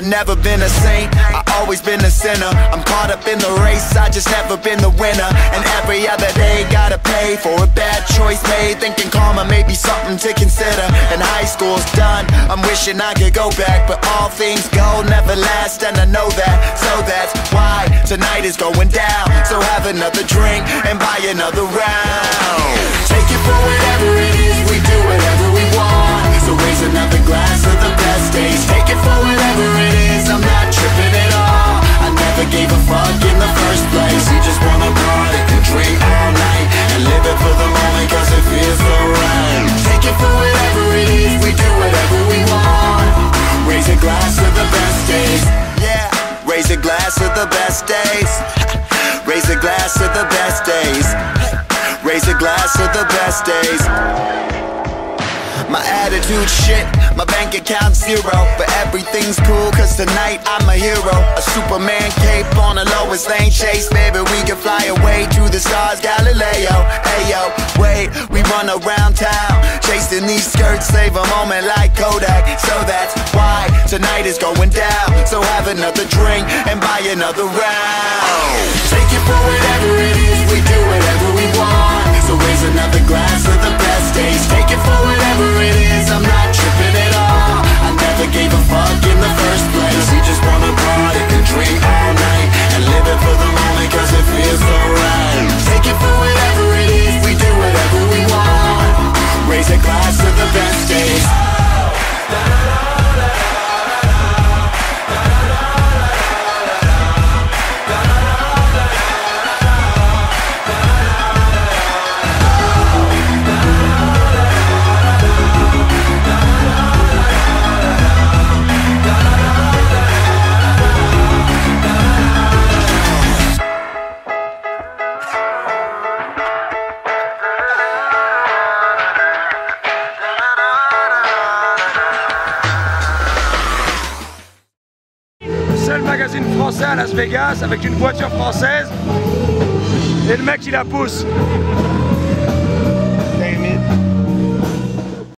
I never been a saint, I always been a sinner. I'm caught up in the race, I just never been the winner. And every other day gotta pay for a bad choice made, thinking karma may be something to consider. And high school's done, I'm wishing I could go back, but all things go never last, and I know that. So that's why tonight is going down. So have another drink and buy another round. Take it for whatever it is, we do whatever we want. So raise another glass of the best days. Take it for whatever it is, I'm not tripping at all. I never gave a fuck in the first place. We just wanna party and drink all night and live it for the moment, cause it feels so right. Take it for whatever it is, we do whatever we want. Raise a glass of the best days. Yeah, raise a glass of the best days. Raise a glass of the best days. Raise a glass of the best days. My attitude shit, my bank account zero, but everything's cool cause tonight I'm a hero. A Superman cape on a lowest lane chase. Maybe we can fly away to the stars, Galileo. Ayo, wait, we run around town chasing these skirts, save a moment like Kodak. So that's why tonight is going down. So have another drink and buy another round. Take it for whatever it is, we do whatever we want. So raise another glass of the best days. Take it for whatever it is, I'm not tripping at all. I never gave a fuck in the first place. We just wanna party and drink all night and live it for the moment, cause it feels so right. Take it for whatever it is, we do whatever we want. Raise a glass of the best days. Seul magazine français à Las Vegas avec une voiture française et le mec il la pousse.